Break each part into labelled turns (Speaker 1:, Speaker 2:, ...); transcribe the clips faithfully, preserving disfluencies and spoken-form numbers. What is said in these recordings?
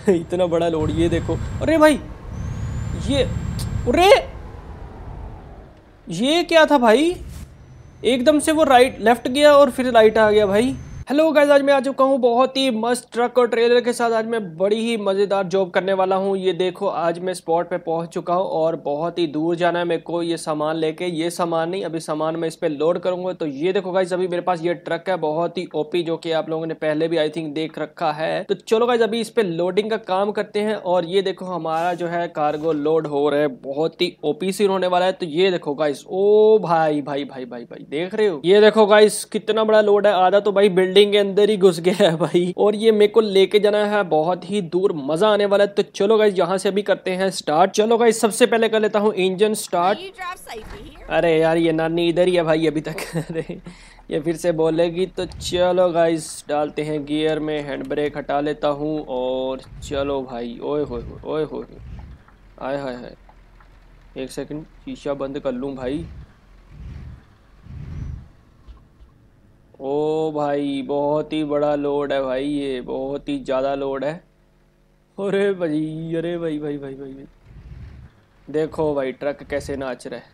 Speaker 1: इतना बड़ा लोड, ये देखो। अरे भाई ये, अरे ये क्या था भाई, एकदम से वो राइट लेफ्ट गया और फिर राइट आ गया भाई। हेलो गाइस, आज मैं आ चुका हूँ बहुत ही मस्त ट्रक और ट्रेलर के साथ। आज मैं बड़ी ही मज़ेदार जॉब करने वाला हूँ। ये देखो, आज मैं स्पॉट पे पहुँच चुका हूँ और बहुत ही दूर जाना है मेरे को ये सामान लेके। ये सामान नहीं, अभी सामान मैं इस पे लोड करूँगा। तो ये देखो गाइस, अभी मेरे पास ये ट्रक है बहुत ही ओपी, जो कि आप लोगों ने पहले भी आई थिंक देख रखा है। तो चलो गाइस, अभी इस पे लोडिंग का काम करते हैं। और ये देखो, हमारा जो है कार्गो लोड हो रहा है, बहुत ही ओपी सीन होने वाला है। तो ये देखो गाइस, ओ भाई भाई भाई भाई भाई, देख रहे हो? ये देखो गाइस, कितना बड़ा लोड है। आधा तो भाई बिल्डिंग के अंदर ही घुस गया है भाई, और ये मेरे को लेके जाना है बहुत ही दूर, मजा आने वाला है। तो चलो गाइस, यहाँ से अभी करते हैं स्टार्ट। चलो गाइस, सबसे पहले कर लेता हूँ इंजन स्टार्ट। अरे यार, ये नानी इधर ही है भाई अभी तक। अरे ये फिर से बोलेगी। तो चलो गाइस, डालते हैं गियर में, हैंड ब्रेक हटा लेता हूँ और चलो भाई। ओए होए ओए होए, आय हाय हाय, एक सेकंड शीशा बंद कर लूँ भाई। ओ भाई, बहुत ही बड़ा लोड है भाई, ये बहुत ही ज़्यादा लोड है। अरे भाई, अरे भाई भाई भाई भाई भाई, देखो भाई ट्रक कैसे नाच रहा है।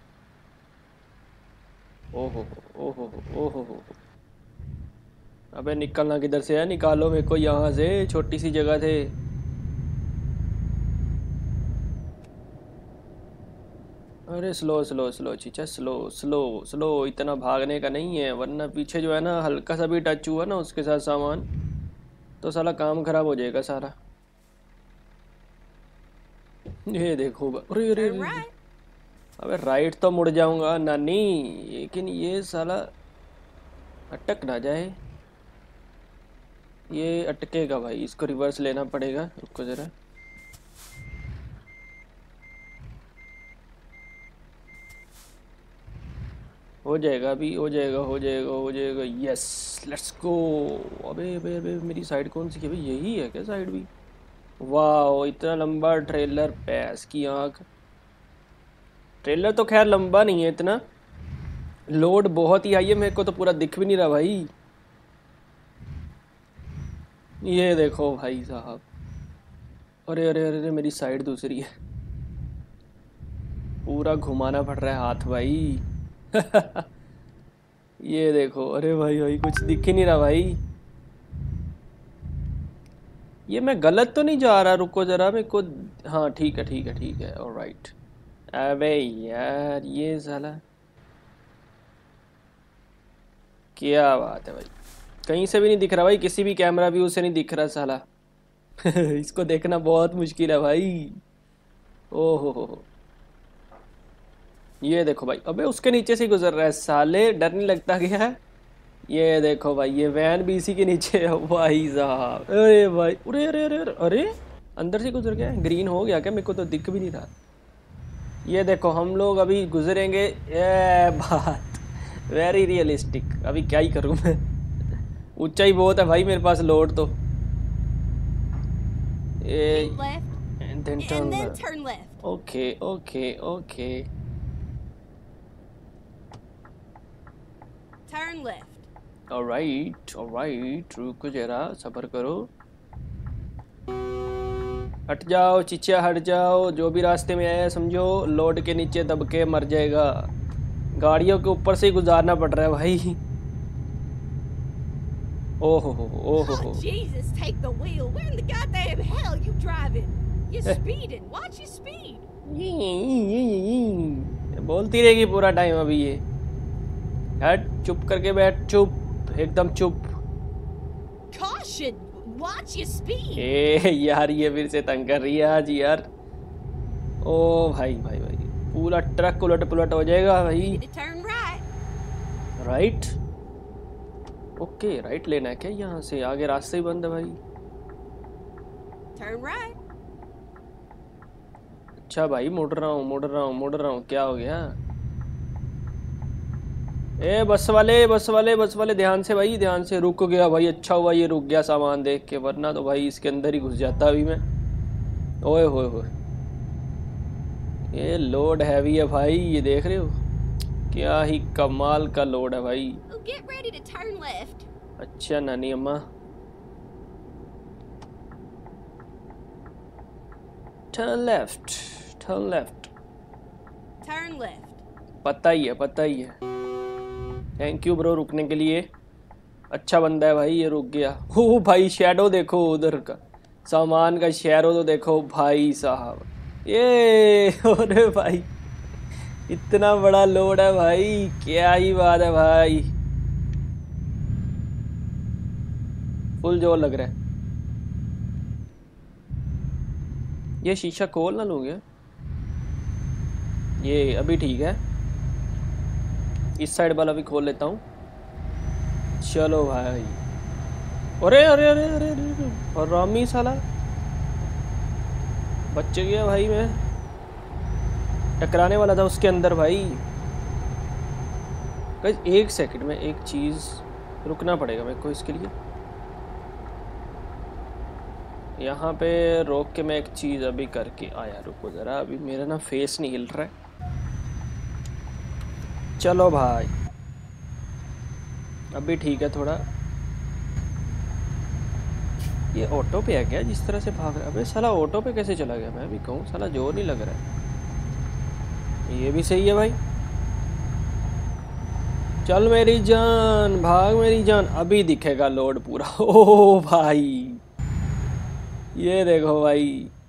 Speaker 1: ओहो ओहो ओहो हो, अबे निकलना किधर से है, निकालो मेरे को यहाँ से, छोटी सी जगह थे। अरे स्लो स्लो स्लो चीचा, स्लो स्लो स्लो, इतना भागने का नहीं है, वरना पीछे जो है ना, हल्का सा भी टच हुआ ना उसके साथ सामान, तो साला काम खराब हो जाएगा सारा। ये देखो, अरे अरे अरे, अबे राइट तो मुड़ जाऊंगा नानी, लेकिन ये साला अटक ना जाए। ये अटकेगा भाई, इसको रिवर्स लेना पड़ेगा, रुको जरा। हो जाएगा अभी, हो जाएगा हो जाएगा हो जाएगा, यस लेट्स गो। अबे अबे अबे, मेरी साइड कौन सी है भाई, यही है क्या साइड भी? वाह, इतना लंबा ट्रेलर, पैस की आंख। ट्रेलर तो खैर लंबा नहीं है इतना, लोड बहुत ही हाई है, मेरे को तो पूरा दिख भी नहीं रहा भाई। ये देखो भाई साहब, अरे अरे अरे अरे, मेरी साइड दूसरी है, पूरा घुमाना पड़ रहा है हाथ भाई। ये देखो, अरे भाई भाई, कुछ दिख ही नहीं रहा भाई। ये मैं गलत तो नहीं जा रहा, रुको जरा मेरे को। हाँ ठीक है ठीक है ठीक है, ऑलराइट। अबे यार, ये साला क्या बात है भाई, कहीं से भी नहीं दिख रहा भाई, किसी भी कैमरा व्यू से नहीं दिख रहा साला। इसको देखना बहुत मुश्किल है भाई। ओहो हो हो, ये देखो भाई, अबे उसके नीचे से ही गुजर रहा है साले, डर नहीं लगता क्या? ये देखो भाई, ये वैन भी इसी के नीचे है भाई साहब। अरे भाई, अरे अरे अरे अरे अरे, अंदर से गुजर गया, ग्रीन हो गया क्या? मेरे को तो दिख भी नहीं रहा। ये देखो, हम लोग अभी गुजरेंगे, ये बात वेरी रियलिस्टिक। अभी क्या ही करूँ मैं, ऊंचाई बहुत है भाई मेरे पास, लोड तो ये। and then turn left. Okay okay okay,
Speaker 2: Turn left.
Speaker 1: All right all right, रुको जरा, सब्र करो। हट जाओ चिचिया, हट जाओ, जो भी रास्ते में आया समझो लोड के नीचे दब के मर जाएगा। गाड़ियों के ऊपर से ही गुजारना पड़ रहा है भाई। ओहो हो ओहो हो,
Speaker 2: Jesus, take the wheel. Where in the goddamn hell you driving? You're speeding. Watch your speed.
Speaker 1: बोलती रहेगी पूरा टाइम अभी ये। हट, चुप करके बैठ, चुप, एकदम चुप।
Speaker 2: Caution. Watch your speed.
Speaker 1: ए यार, ये फिर से तंग कर रही है आज यार। ओ भाई भाई भाई, पूरा ट्रक उलट पुलट हो जाएगा भाई।
Speaker 2: Turn right.
Speaker 1: Right, okay right लेना है क्या? यहाँ से आगे रास्ते ही बंद है भाई।
Speaker 2: Turn right.
Speaker 1: अच्छा भाई, मुड़ रहा हूँ मुड़ रहा हूँ मुड़ रहा हूँ, क्या हो गया? ए बस वाले बस वाले बस वाले, ध्यान से भाई ध्यान से। रुक गया भाई, अच्छा हुआ ये रुक गया सामान देख के, वरना तो भाई इसके अंदर ही घुस जाता अभी मैं। ओए होए होए, ये लोड हैवी है भाई, ये देख रहे हो, क्या ही कमाल का लोड है भाई।
Speaker 2: Get ready to turn left.
Speaker 1: अच्छा नानी अम्मा, turn left, turn left.
Speaker 2: Turn left.
Speaker 1: पता ही है, पता ही है। थैंक यू ब्रो रुकने के लिए। अच्छा बंदा है भाई, ये रुक गया। ओ भाई शैडो देखो उधर का, सामान का शैडो तो देखो भाई साहब। ये अरे भाई इतना बड़ा लोड है भाई, क्या ही बात है भाई, फुल जोर लग रहा है। ये शीशा खोल ना लोगे, ये अभी ठीक है। इस साइड वाला भी खोल लेता हूँ। चलो भाई। अरे अरे अरे अरे अरे और रामी साला बच गया भाई, मैं टकराने वाला था उसके अंदर भाई। गाइस एक सेकंड में एक चीज़, रुकना पड़ेगा मेरे को इसके लिए। यहाँ पे रोक के मैं एक चीज़ अभी करके आया, रुको ज़रा, अभी मेरा ना फेस नहीं हिल रहा है। चलो भाई अभी ठीक है थोड़ा। ये ऑटो पे है क्या जिस तरह से भाग रहा है? अबे साला ऑटो पे कैसे चला गया? मैं भी कहूँ साला जोर नहीं लग रहा है। ये भी सही है भाई। चल मेरी जान, भाग मेरी जान, अभी दिखेगा लोड पूरा। ओ भाई ये देखो भाई,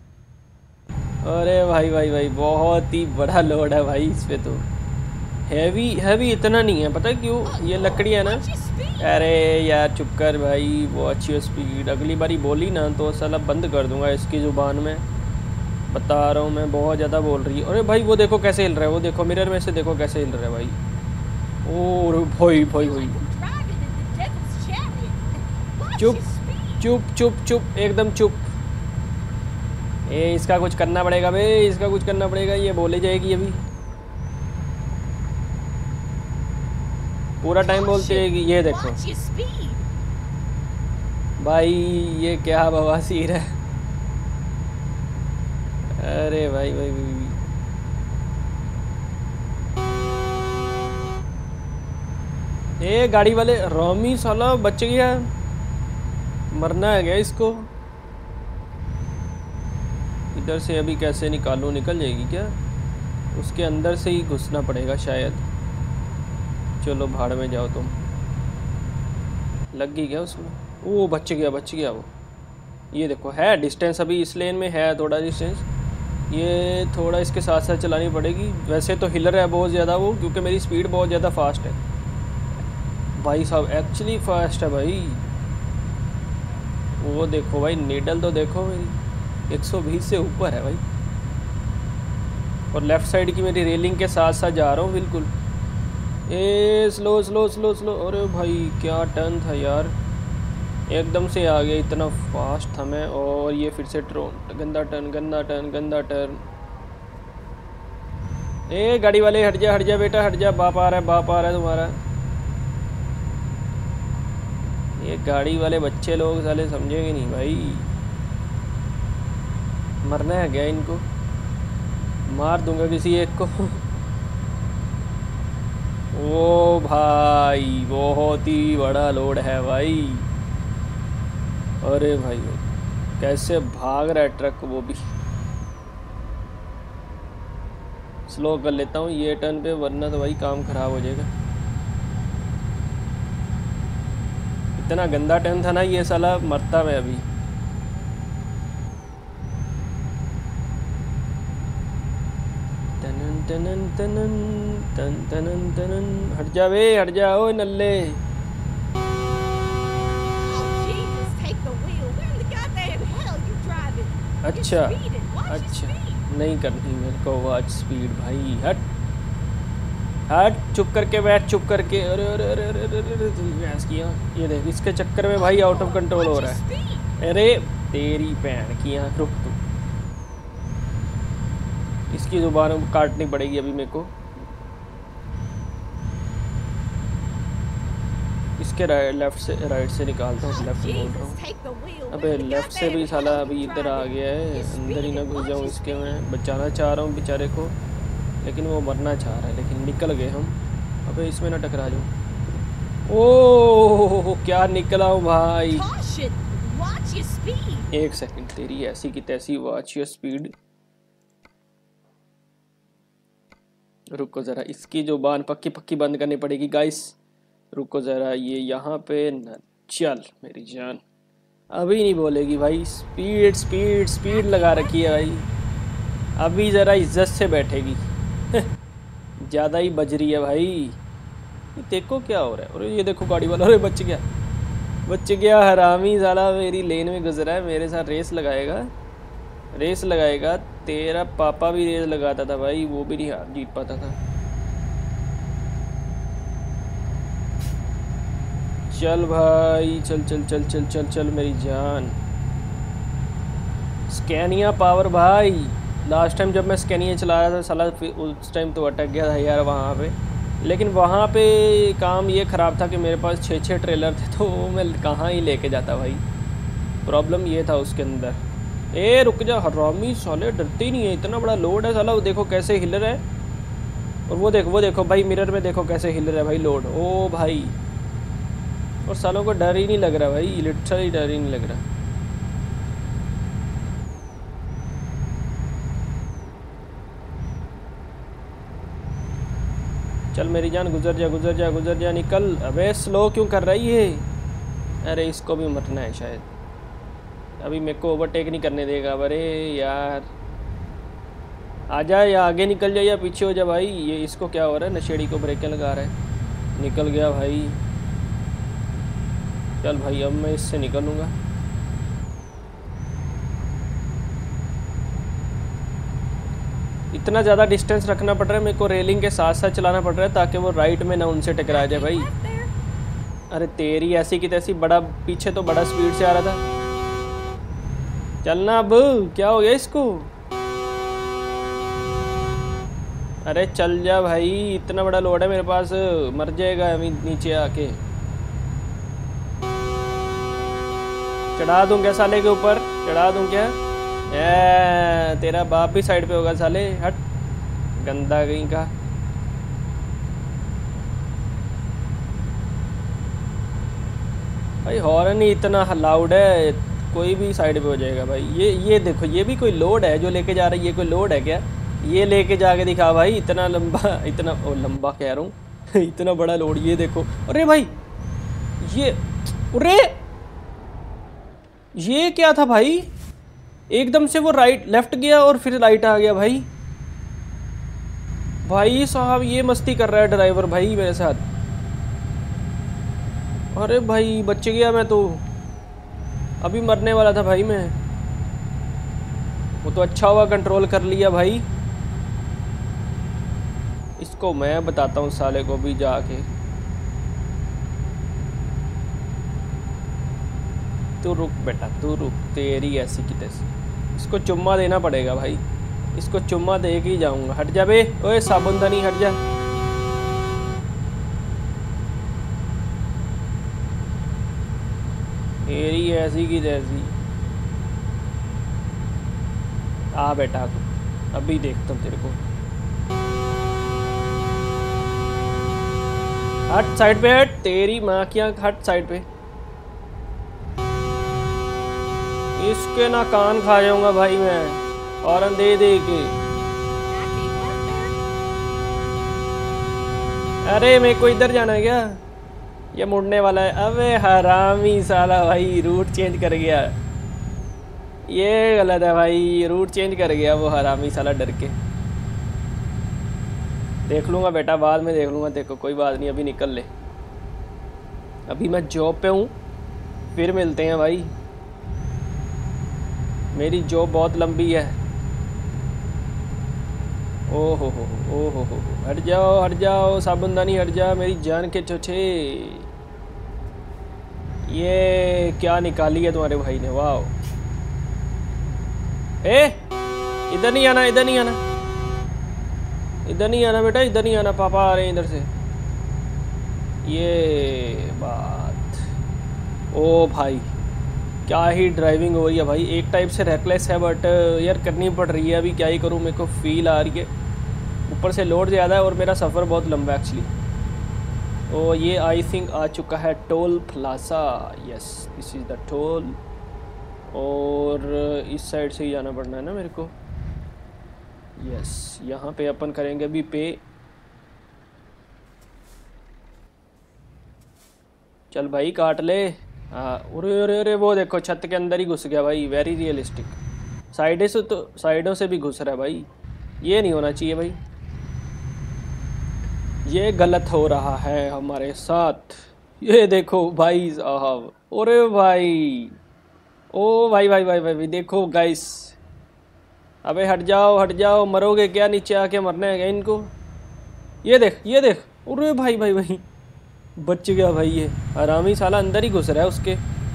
Speaker 1: अरे भाई भाई भाई बहुत ही बड़ा लोड है भाई इस पे तो। हैवी हैवी इतना नहीं है, पता है क्यों? ये लकड़ी है ना।
Speaker 2: Watch your speed.
Speaker 1: अरे यार चुप कर भाई, वो अच्छी स्पीड अगली बारी बोली ना तो साला बंद कर दूंगा इसकी ज़ुबान में, बता रहा हूँ मैं, बहुत ज़्यादा बोल रही है। अरे भाई वो देखो कैसे हिल रहा है, वो देखो मिरर में से देखो कैसे हिल रहा है भाई। ओ भाई भाई भाई
Speaker 2: Driving in the devil's chariot. Watch
Speaker 1: चुप
Speaker 2: your speed.
Speaker 1: चुप चुप चुप एकदम चुप। ए इसका कुछ करना पड़ेगा बे, इसका कुछ करना पड़ेगा, ये बोले जाएगी अभी पूरा टाइम बोलती रहेगी। ये देखो
Speaker 2: Watch your speed.
Speaker 1: भाई ये क्या बवासीर है। अरे भाई भाई, भाई, भाई। ए गाड़ी वाले रोमी साला बच गया, मरना है क्या इसको? इधर से अभी कैसे निकालूं? निकल जाएगी क्या? उसके अंदर से ही घुसना पड़ेगा शायद। चलो भाड़ में जाओ तुम। लग गई क्या उसमें? वो बच गया बच गया वो। ये देखो है डिस्टेंस, अभी इस लेन में है थोड़ा डिस्टेंस, ये थोड़ा इसके साथ साथ चलानी पड़ेगी। वैसे तो हिलर है बहुत ज़्यादा वो, क्योंकि मेरी स्पीड बहुत ज़्यादा फास्ट है भाई साहब, एक्चुअली फास्ट है भाई। वो देखो भाई नीडल तो देखो मेरी एक सौ बीस से ऊपर है भाई, और लेफ़्ट साइड की मेरी रेलिंग के साथ साथ जा रहा हूँ बिल्कुल। ए स्लो स्लो स्लो स्लो। अरे भाई क्या टर्न था यार, एकदम से आ गया, इतना फास्ट था मैं। और ये फिर से ट्रोन, गंदा टर्न गंदा टर्न गंदा टर्न। ए गाड़ी वाले हट जा हट जा बेटा हट जा, बाप आ रहा है बाप आ रहा है तुम्हारा। ये गाड़ी वाले बच्चे लोग साले समझेंगे नहीं भाई, मरना है क्या इनको? मार दूंगा किसी एक को। ओ भाई बहुत ही बड़ा लोड है भाई। अरे भाई कैसे भाग रहा है ट्रक, वो भी स्लो कर लेता हूँ ये टर्न पे, वरना तो भाई काम खराब हो जाएगा। इतना गंदा टर्न था ना ये साला, मरता मैं अभी। तनन तनन तनन तन तनन तनन। हट जा बे हट जा, ओ नल्ले।
Speaker 2: Oh, Jesus, take the wheel. Where in the goddamn hell you driving? You're
Speaker 1: अच्छा
Speaker 2: speeding. Watch your
Speaker 1: अच्छा
Speaker 2: speed.
Speaker 1: नहीं करनी मेरे को वॉच स्पीड भाई, हट हट चुप करके बैठ चुप करके। अरे अरे अरे अरे अरे अरे भैंस किया, ये देख इसके चक्कर में भाई आउट ऑफ कंट्रोल हो
Speaker 2: Watch
Speaker 1: रहा
Speaker 2: your
Speaker 1: है।
Speaker 2: speed.
Speaker 1: अरे तेरी भैन की यहाँ, रुक तू, इसकी जुबान काटनी पड़ेगी अभी मेरे को। इसके राइट लेफ्ट से राइट से निकालता हूँ,
Speaker 2: Oh,
Speaker 1: लेफ्ट बोल रहा
Speaker 2: Jesus,
Speaker 1: हूँ।
Speaker 2: take the wheel.
Speaker 1: अबे
Speaker 2: Where in the
Speaker 1: लेफ्ट से भी
Speaker 2: goddamn
Speaker 1: साला
Speaker 2: hell
Speaker 1: अभी
Speaker 2: you
Speaker 1: इधर आ
Speaker 2: driving?
Speaker 1: गया है,
Speaker 2: You're
Speaker 1: अंदर ही ना
Speaker 2: speeding.
Speaker 1: घुस
Speaker 2: Watch
Speaker 1: जाऊँ
Speaker 2: your
Speaker 1: इसके।
Speaker 2: speed.
Speaker 1: मैं बचाना चाह रहा हूँ बेचारे को, लेकिन वो मरना चाह रहा है, लेकिन निकल गए हम। अबे इसमें ना टकरा जाऊँ। ओह क्या निकला हूँ भाई।
Speaker 2: Caution. Watch your speed.
Speaker 1: एक सेकंड, तेरी ऐसी की तैसी वॉच योर स्पीड रुको ज़रा, इसकी जो बान पक्की पक्की बंद करनी पड़ेगी गाइस। रुको ज़रा, ये यहाँ पे न, चल मेरी जान अभी नहीं बोलेगी भाई। स्पीड स्पीड स्पीड लगा रखी है भाई, अभी ज़रा इज्जत से बैठेगी। ज़्यादा ही बज रही है भाई। ये देखो क्या हो रहा है। अरे ये देखो गाड़ी वाला, अरे बच गया बच गया हरामी साला, मेरी लेन में गुजरा है, मेरे साथ रेस लगाएगा रेस लगाएगा। तेरा पापा भी रेस लगाता था भाई, वो भी नहीं जीत पाता था। चल भाई चल चल चल चल चल चल मेरी जान। स्कैनिया पावर भाई, लास्ट टाइम जब मैं स्कैनिया चला रहा था साला, उस टाइम तो अटक गया था यार वहाँ पे। लेकिन वहाँ पे काम ये ख़राब था कि मेरे पास छः छः ट्रेलर थे, तो मैं कहाँ ही लेके जाता भाई। प्रॉब्लम ये था उसके अंदर। ए रुक जा हरामी साले, डरते ही नहीं है। इतना बड़ा लोड है साला, वो देखो कैसे हिल रहा है। और वो देखो वो देखो भाई, मिरर में देखो कैसे हिल रहा है भाई लोड। ओ भाई, और सालों को डर ही नहीं लग रहा भाई, लिटरली डर ही नहीं लग रहा। चल मेरी जान, गुजर जा गुजर जा गुजर जा, निकल। अबे स्लो क्यों कर रही है। अरे इसको भी मरना है शायद, अभी मेरे को ओवरटेक नहीं करने देगा। अरे यार आ जा, या आगे निकल जा या पीछे हो जा भाई। ये इसको क्या हो रहा है, नशेड़ी को ब्रेकें लगा रहा है। निकल गया भाई। चल भाई अब मैं इससे निकलूँगा। इतना ज़्यादा डिस्टेंस रखना पड़ रहा है मेरे को, रेलिंग के साथ साथ चलाना पड़ रहा है ताकि वो राइट में ना उनसे टकरा जाए भाई। अरे तेरी ऐसी की तैसी, बड़ा पीछे तो बड़ा स्पीड से आ रहा था। चलना अब, क्या हो गया इसको। अरे चल जा भाई, इतना बड़ा लोड है मेरे पास, मर जाएगा अभी नीचे आके। चढ़ा दूं क्या साले के ऊपर, चढ़ा दूं क्या। ए, तेरा बाप भी साइड पे होगा साले, हट गंदा कहीं का। भाई हॉर्न ही इतना लाउड है, कोई भी साइड पे हो जाएगा भाई। ये ये देखो, ये भी कोई लोड है जो लेके जा रही है। ये कोई लोड है क्या, ये लेके जाके दिखा भाई। इतना लंबा, इतना ओ लंबा कह रहा हूँ इतना बड़ा लोड, ये देखो। अरे भाई ये, अरे ये क्या था भाई, एकदम से वो राइट लेफ्ट गया और फिर राइट आ गया भाई। भाई साहब ये मस्ती कर रहा है ड्राइवर भाई मेरे साथ। अरे भाई बच गया मैं तो, अभी मरने वाला था भाई मैं। वो तो अच्छा हुआ कंट्रोल कर लिया भाई। इसको मैं बताता हूँ साले को भी जाके। तू रुक बेटा, तू रुक, तेरी ऐसी की तैसी। इसको चुम्मा देना पड़ेगा भाई, इसको चुम्मा दे के ही जाऊंगा। हट जा बे, ओए साबुनदानी हट जा। तेरी ऐसी की तैसी। आ बेटा तू, अभी देखता हूँ तेरे को। हट साइड पे, हट तेरी माँ की आँख, हट साइड पे। इसके ना कान खा जाऊंगा भाई मैं, हॉर्न दे दे के। अरे मेरे को इधर जाना है क्या, ये मुड़ने वाला है। अबे हरामी साला भाई, रूट चेंज कर गया। ये गलत है भाई, रूट चेंज कर गया वो हरामी साला डर के। देख लूँगा बेटा, बाद में देख लूँगा, देखो कोई बात नहीं, अभी निकल ले। अभी मैं जॉब पे हूँ, फिर मिलते हैं भाई। मेरी जॉब बहुत लंबी है। ओ हो हो ओ हो हो हट जाओ हट जाओ साबुनदानी, हट जा मेरी जान के चोचे। ये क्या निकाली है तुम्हारे भाई ने, वाह। ए इधर नहीं आना, इधर नहीं आना, इधर नहीं आना बेटा, इधर नहीं आना, पापा आ रहे हैं इधर से। ये बात, ओ भाई क्या ही ड्राइविंग हो रही है भाई। एक टाइप से रेकलेस है, बट यार करनी पड़ रही है। अभी क्या ही करूँ, मेरे को फील आ रही है। ऊपर से लोड ज़्यादा है और मेरा सफ़र बहुत लंबा है एक्चुअली। तो ये आई थिंक आ चुका है toll plaza. Yes this is the toll, और इस साइड से ही जाना पड़ना है ना मेरे को। यस यहाँ पे अपन करेंगे अभी पे। चल भाई काट ले। हाँ, अरे अरे अरे वो देखो छत के अंदर ही घुस गया भाई, वेरी रियलिस्टिक। साइडे से तो साइडों से भी घुस रहा है भाई, ये नहीं होना चाहिए भाई, ये गलत हो रहा है हमारे साथ। ये देखो भाई साहब, अरे भाई, ओ भाई भाई भाई भाई, भाई देखो गाइस, अबे हट जाओ हट जाओ, मरोगे क्या, नीचे आके मरना है क्या इनको। ये देख ये देख, अरे भाई भाई भाई, बच गया भाई, ये हरामी साला अंदर ही घुस रहा है उसके।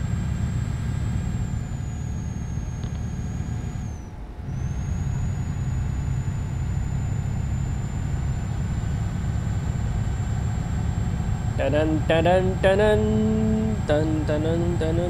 Speaker 1: टनन टनन टनन टन टनन टनन।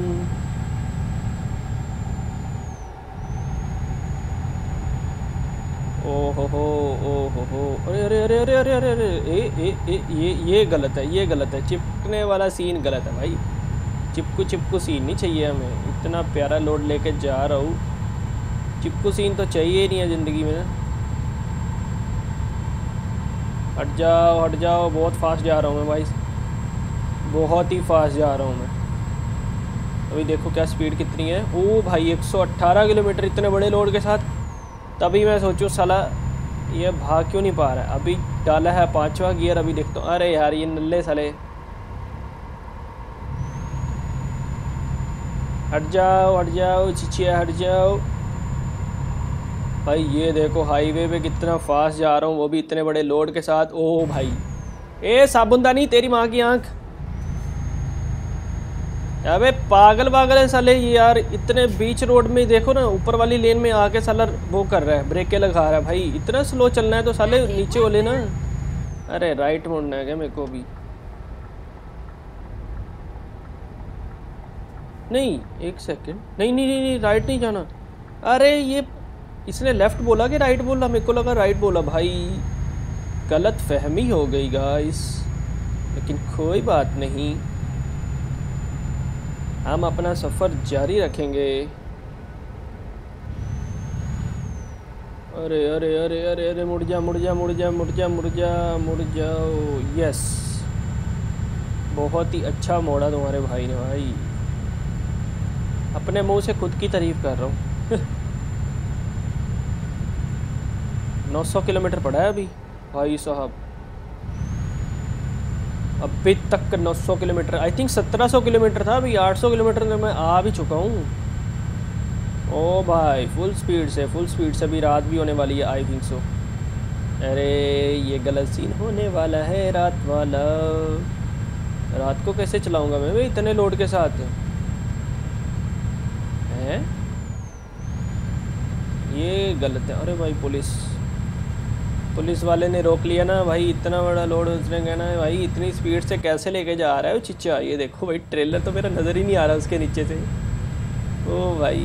Speaker 1: ओ हो हो, ओ हो हो, अरे अरे अरे अरे अरे अरे अरे, ए ए ए ये ये गलत है, ये गलत है, चिपकने वाला सीन गलत है भाई, चिपकू चिपकू सीन नहीं चाहिए हमें। इतना प्यारा लोड लेके जा रहा हूँ, चिपकू सीन तो चाहिए ही नहीं है ज़िंदगी में ना। हट जाओ हट जाओ, बहुत फास्ट जा रहा हूँ मैं भाई, बहुत ही फास्ट जा रहा हूँ मैं। अभी देखो क्या स्पीड कितनी है, ओ भाई एक सौ अट्ठारह किलोमीटर इतने बड़े लोड के साथ। तभी मैं सोचूं साला ये भाग क्यों नहीं पा रहा है। अभी डाला है पांचवा गियर, अभी देखता हूँ, अरे यार ये नल्ले साले, हट जाओ हट जाओ चिचिया हट जाओ भाई। ये देखो हाईवे पे कितना फास्ट जा रहा हूँ, वो भी इतने बड़े लोड के साथ। ओ भाई, ए साबुनदानी तेरी माँ की आंख, अबे पागल पागल है साले ये यार, इतने बीच रोड में देखो ना, ऊपर वाली लेन में आके साला वो कर रहा है, ब्रेकें लगा रहा है भाई। इतना स्लो चलना है तो साले नीचे हो लेना। अरे राइट मुड़ना है क्या मेरे को भी, नहीं एक सेकंड, नहीं नहीं नहीं नहीं राइट नहीं जाना। अरे ये इसने लेफ्ट बोला कि राइट बोला, मेरे को लगा राइट बोला भाई, गलत फहमी हो गई गाइस, लेकिन कोई बात नहीं, हम अपना सफ़र जारी रखेंगे। अरे अरे अरे अरे अरे, मुड़ जा मुड़ जा मुड़ जा मुड़ जा मुड़ जा मुड़ जाओ, यस, बहुत ही अच्छा मोड़ा तुम्हारे भाई ने भाई, अपने मुंह से खुद की तारीफ कर रहा हूँ। नौ सौ किलोमीटर पड़ा है अभी भाई साहब, अभी तक नौ सौ किलोमीटर, आई थिंक सत्रह सौ किलोमीटर था, अभी आठ सौ किलोमीटर में मैं आ भी चुका हूँ। ओ भाई फुल स्पीड से फुल स्पीड से, अभी रात भी होने वाली है आई थिंक सो। अरे ये गलत सीन होने वाला है रात वाला, रात को कैसे चलाऊंगा मैं भाई इतने लोड के साथ हैं, ये गलत है। अरे भाई पुलिस पुलिस वाले ने रोक लिया ना भाई, इतना बड़ा लोड उसने कहना है भाई, इतनी स्पीड से कैसे लेके जा रहा है वो चिच्चा। ये देखो भाई ट्रेलर तो मेरा नज़र ही नहीं आ रहा उसके नीचे से। ओ भाई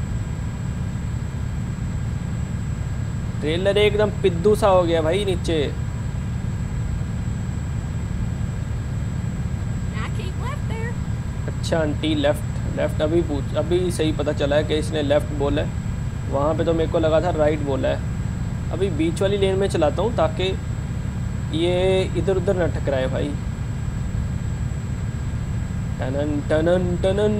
Speaker 1: ट्रेलर एकदम पिद्दू सा हो गया भाई नीचे।
Speaker 2: Now keep left there.
Speaker 1: अच्छा आंटी लेफ़्ट लेफ़्ट, अभी पूछ अभी सही पता चला है कि इसने लेफ़्ट बोला है, वहाँ पे तो मेरे को लगा था राइट बोला है। अभी बीच वाली लेन में चलाता हूँ ताकि ये इधर उधर न टकराए भाई। टनन टनन टनन,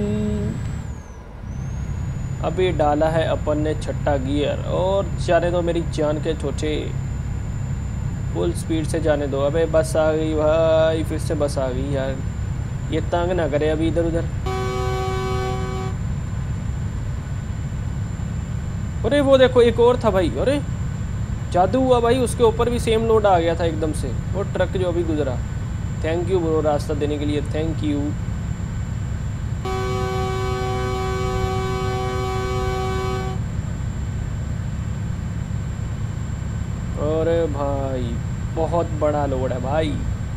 Speaker 1: अभी डाला है अपन ने छठा गियर, और जाने दो मेरी जान के छोटे, फुल स्पीड से जाने दो। अबे बस आ गई भाई, फिर से बस आ गई यार, ये तंग ना करे अभी इधर उधर। अरे वो देखो एक और था भाई, अरे जादू हुआ भाई, उसके ऊपर भी सेम लोड आ गया था एकदम से, वो ट्रक जो अभी गुजरा। थैंक यू ब्रो रास्ता देने के लिए, थैंक यू। अरे भाई बहुत बड़ा लोड है भाई,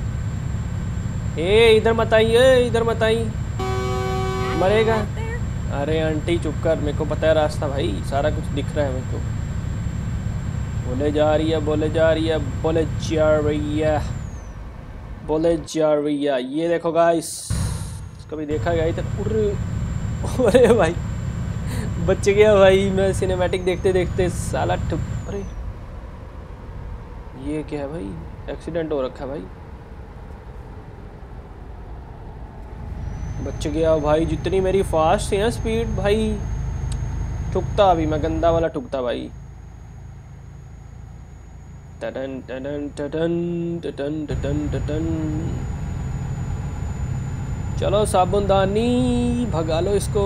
Speaker 1: ए इधर मत आई, ए इधर मत आई, मरेगा। अरे आंटी चुप कर, मेरे को पता है रास्ता भाई, सारा कुछ दिख रहा है मेरे को। बोले जा रही है बोले जा रही है बोले जा रही है बोले जा रही है। ये देखो गाइस, कभी देखा गया था। अरे भाई बच गया भाई मैं, सिनेमैटिक देखते देखते साला ठुक। अरे ये क्या है भाई, एक्सीडेंट हो रखा है भाई। बच गया भाई, जितनी मेरी फास्ट थी ना स्पीड भाई, ठुकता अभी मैं, गंदा वाला ठुकता भाई। टडन टडन टडन टडन टडन टडन। चलो साबुनदानी भगा लो इसको।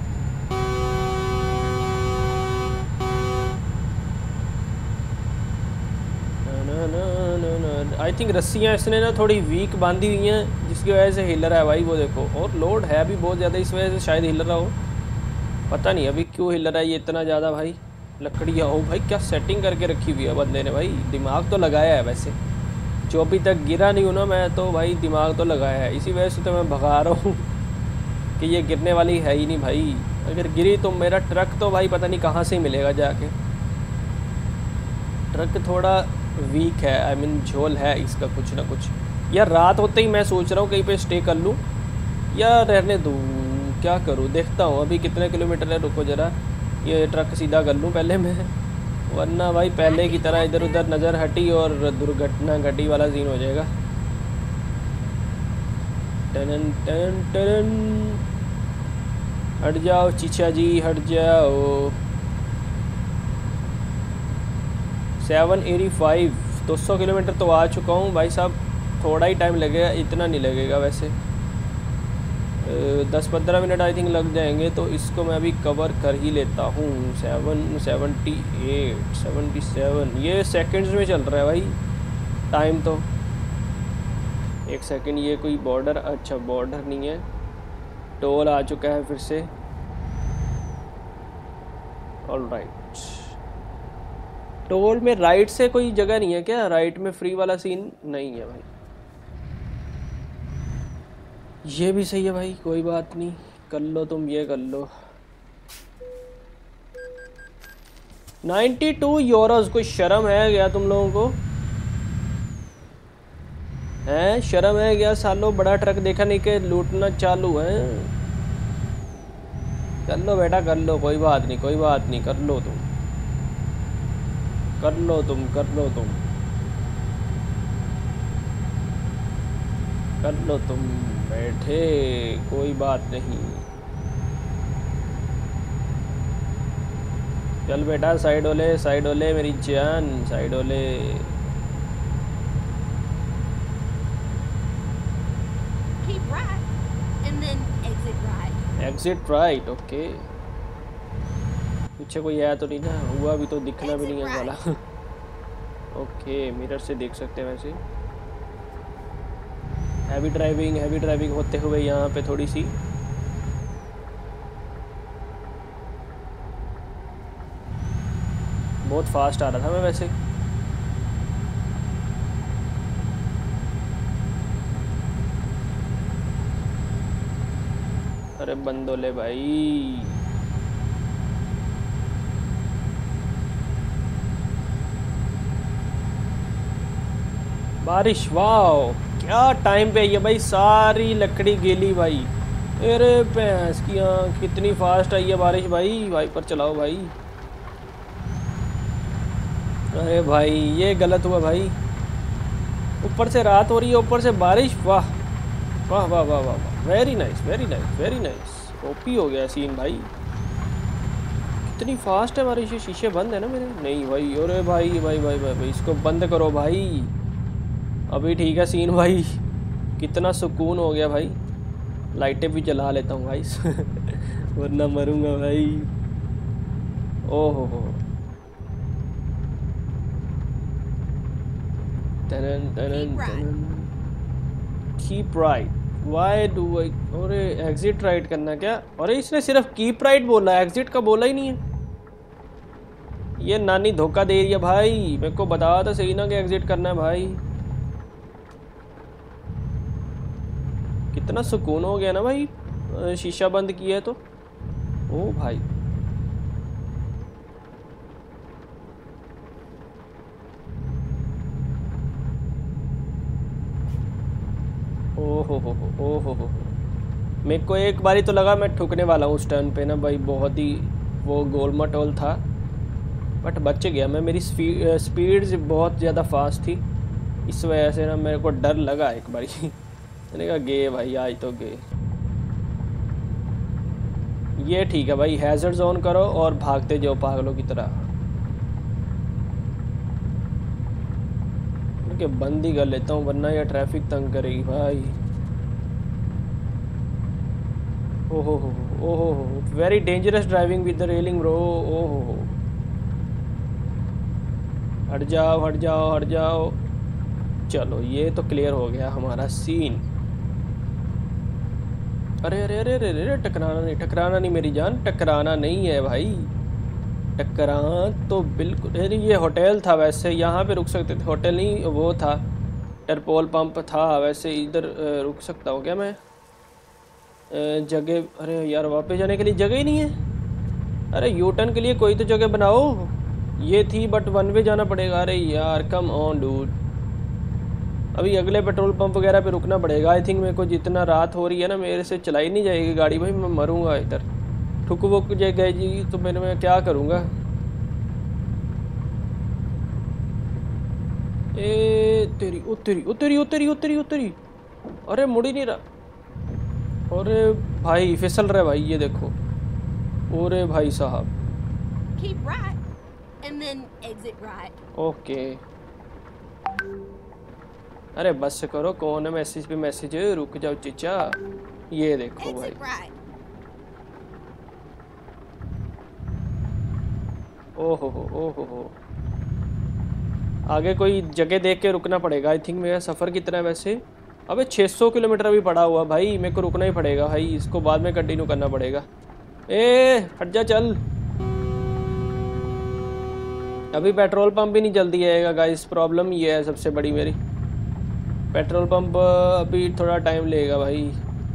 Speaker 1: आई थिंक रस्सियाँ इसने ना थोड़ी वीक बांधी हुई हैं, जिसकी वजह से हिल रहा है भाई वो देखो, और लोड है भी बहुत ज़्यादा, इस वजह से शायद हिल रहा हो, पता नहीं अभी क्यों हिल रहा है ये इतना ज़्यादा भाई। लकड़ियाँ हो भाई, क्या सेटिंग करके रखी हुई है बंदे ने भाई, दिमाग तो लगाया है वैसे, जो अभी तक गिरा नहीं हूँ ना मैं, तो भाई दिमाग तो लगाया है, इसी वजह से तो मैं भगा रहा हूँ कि ये गिरने वाली है ही नहीं भाई। अगर गिरी तो मेरा ट्रक तो भाई पता नहीं कहाँ से ही मिलेगा जाके। ट्रक थोड़ा वीक है, आई मीन झोल है इसका कुछ ना कुछ। यार रात होते ही मैं सोच रहा हूँ कहीं पे स्टे कर लूँ या रहने दूँ, क्या करूँ देखता हूँ अभी कितने किलोमीटर है। रुको ज़रा, ये ट्रक सीधा कर लूँ पहले मैं, वरना भाई पहले की तरह इधर उधर नज़र हटी और दुर्घटना घटी वाला सीन हो जाएगा। टन टन टन, हट जाओ चीचा जी हट जाओ। सेवन एटी फाइव, दो सौ किलोमीटर तो आ चुका हूँ भाई साहब, थोड़ा ही टाइम लगेगा, इतना नहीं लगेगा वैसे, दस पंद्रह मिनट आई थिंक लग जाएंगे, तो इसको मैं अभी कवर कर ही लेता हूँ। Seven seventy eight seventy seven, ये सेकंड्स में चल रहा है भाई टाइम तो। एक सेकंड, ये कोई बॉर्डर, अच्छा बॉर्डर नहीं है, टोल आ चुका है फिर से। ऑल राइट, टोल में राइट से कोई जगह नहीं है क्या? राइट में फ्री वाला सीन नहीं है भाई, ये भी सही है भाई, कोई बात नहीं, कर लो तुम, ये कर लो। बानवे यूरोस, कोई शर्म है क्या तुम लोगों को? हैं शर्म है क्या सालों? बड़ा ट्रक देखा नहीं कि लूटना चालू है? कर लो बेटा कर लो, कोई बात नहीं कोई बात नहीं, कर लो तुम कर लो तुम कर लो तुम कर लो तुम बैठे, कोई बात नहीं। चल बेटा साइड ओले साइड ओले मेरी जान, साइड ओले।
Speaker 2: Keep right, and then exit right.
Speaker 1: Exit right, okay. पीछे कोई आया तो नहीं ना? हुआ भी तो दिखना भी नहीं है वाला। ओके, मिरर से देख सकते हैं वैसे। हैवी ड्राइविंग हैवी ड्राइविंग होते हुए यहाँ पे थोड़ी सी बहुत फास्ट आ रहा था मैं वैसे। अरे बंदोले भाई, बारिश, वाओ क्या टाइम पे ये भाई, सारी लकड़ी गीली भाई। अरे भैंस की आँख, कितनी फास्ट आई है बारिश भाई, वाइपर चलाओ भाई। अरे भाई ये गलत हुआ भाई, ऊपर से रात हो रही है ऊपर से बारिश, वाह वाह वाह वाह वाह, very nice very nice very nice, OP हो गया सीन भाई। कितनी फास्ट है बारिश, ये शीशे बंद है ना मेरे? नहीं भाई, अरे भाई भाई भाई भाई भाई इसको बंद करो भाई, अभी ठीक है सीन भाई, कितना सुकून हो गया भाई। लाइटें भी जला लेता हूँ भाई वरना मरूंगा भाई। ओहो हो, टनन टनन टनन, keep right, why do I, अरे एग्जिट राइट करना क्या? अरे इसने सिर्फ कीप राइट बोला है, एग्जिट का बोला ही नहीं है। ये नानी धोखा दे रही है भाई, मेरे को बताया था सही ना कि एग्जिट करना है भाई। कितना सुकून हो गया ना भाई, शीशा बंद किया है तो। ओ भाई ओ हो हो हो ओ हो हो, मेरे को एक बारी तो लगा मैं ठुकने वाला हूँ उस टर्न पे ना भाई, बहुत ही वो गोल मटोल था, बट बच गया मैं। मेरी स्पीड स्पीड बहुत ज़्यादा फास्ट थी, इस वजह से ना मेरे को डर लगा एक बारी मैंने कहा गे भाई आज तो गे। ये ठीक है भाई, हैजर्ड जोन करो और भागते जाओ पागलों की तरह। कि बंद ही कर लेता हूँ वरना ये ट्रैफिक तंग करेगी भाई। ओहो हो ओहो हो, very dangerous driving with the railing bro. ओहो हो, हट जाओ हट जाओ हट जाओ। चलो ये तो क्लियर हो गया हमारा सीन। अरे अरे अरे अरे अरे टकराना नहीं, टकराना नहीं मेरी जान, टकराना नहीं है भाई। टकरा तो बिल्कुल। अरे ये होटल था वैसे, यहाँ पे रुक सकते थे। होटल नहीं, वो था पेट्रोल पंप था वैसे। इधर रुक सकता हूँ क्या मैं? जगह, अरे यार वापस जाने के लिए जगह ही नहीं है। अरे यू टर्न के लिए कोई तो जगह बनाओ। ये थी बट वन वे जाना पड़ेगा। अरे यार कम ऑन डूड, अभी अगले पेट्रोल पंप वगैरह पे रुकना पड़ेगा। आई थिंक मेरे को जितना रात हो रही है ना, मेरे से चलाई नहीं जाएगी गाड़ी भाई, मैं मरूंगा इधर। ठुक वुक गई जी तो मैंने मैं क्या करूँगा। ए तेरी ओ तेरी ओ तेरी ओ तेरी ओ तेरी ओ तेरी। अरे मुड़ ही नहीं रहा। अरे भाई फिसल रहा है भाई, ये देखो। अरे भाई साहब।
Speaker 2: Keep right, and then exit right.
Speaker 1: Okay. अरे बस करो, कौन है मैसेज पे मैसेज, रुक जाओ चिचा। ये देखो भाई।
Speaker 2: Exit right.
Speaker 1: ओहो हो ओहो हो, आगे कोई जगह देख के रुकना पड़ेगा। आई थिंक मेरा सफ़र कितना है वैसे? अबे छह सौ किलोमीटर भी पड़ा हुआ भाई, मेरे को रुकना ही पड़ेगा भाई। इसको बाद में कंटिन्यू करना पड़ेगा। ए हट जा चल। अभी पेट्रोल पंप भी नहीं जल्दी आएगा गाइस, प्रॉब्लम ये है सबसे बड़ी मेरी। पेट्रोल पंप अभी थोड़ा टाइम लेगा भाई।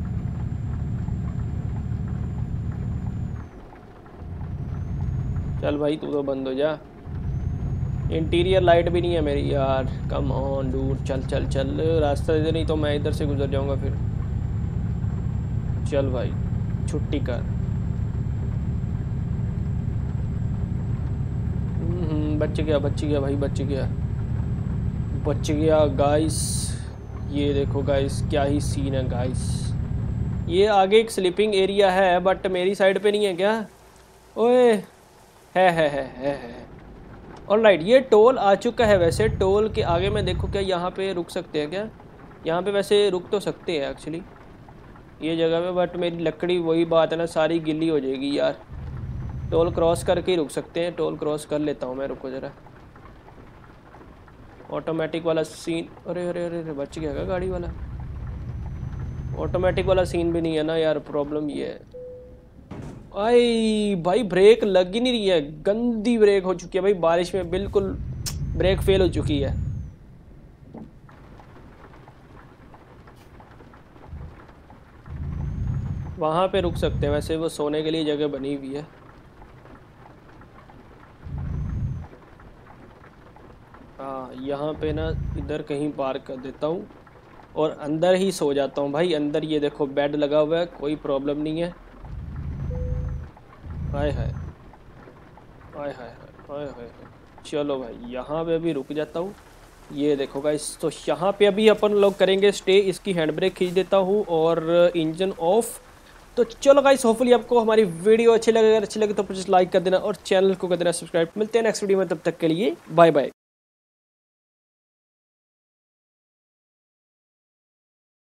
Speaker 1: चल भाई तू तो बंद हो जा। इंटीरियर लाइट भी नहीं है मेरी यार, कम ऑन डूड। चल चल चल, रास्ता इधर नहीं तो मैं इधर से गुजर जाऊंगा फिर। चल भाई छुट्टी कर। बच गया बच गया भाई, बच गया बच गया गाइस। ये देखो गाइस क्या ही सीन है गाइस। ये आगे एक स्लीपिंग एरिया है बट मेरी साइड पे नहीं है क्या? ओए है है है है है। ऑलराइट, ये टोल आ चुका है वैसे। टोल के आगे मैं देखो क्या यहाँ पे रुक सकते हैं क्या? यहाँ पे वैसे रुक तो सकते हैं एक्चुअली ये जगह पे, बट मेरी लकड़ी वही बात है ना, सारी गिल्ली हो जाएगी यार। टोल क्रॉस करके ही रुक सकते हैं। टोल क्रॉस कर लेता हूँ मैं, रुको ज़रा। ऑटोमेटिक वाला सीन, अरे अरे अरे अरे बच गया क्या गाड़ी वाला? ऑटोमेटिक वाला सीन भी नहीं है ना यार, प्रॉब्लम ये है। आई भाई ब्रेक लग ही नहीं रही है, गंदी ब्रेक हो चुकी है भाई बारिश में, बिल्कुल ब्रेक फेल हो चुकी है। वहाँ पे रुक सकते हैं वैसे, वो सोने के लिए जगह बनी हुई है। हाँ यहाँ पे ना इधर कहीं पार्क कर देता हूँ और अंदर ही सो जाता हूँ भाई। अंदर ये देखो बेड लगा हुआ है, कोई प्रॉब्लम नहीं है। हाय हाय हाय हाय हाय हाय। चलो भाई यहाँ पे अभी रुक जाता हूँ। ये देखो गाइस, तो यहाँ पे अभी अपन लोग करेंगे स्टे। इसकी हैंड ब्रेक खींच देता हूँ और इंजन ऑफ। तो चलो गाइस, होपफुली आपको हमारी वीडियो अच्छी लगे। अगर अच्छी लगे तो प्लीज़ लाइक कर देना और चैनल को कर देना सब्सक्राइब। मिलते हैं नेक्स्ट वीडियो में, तब तक के लिए बाय बाय।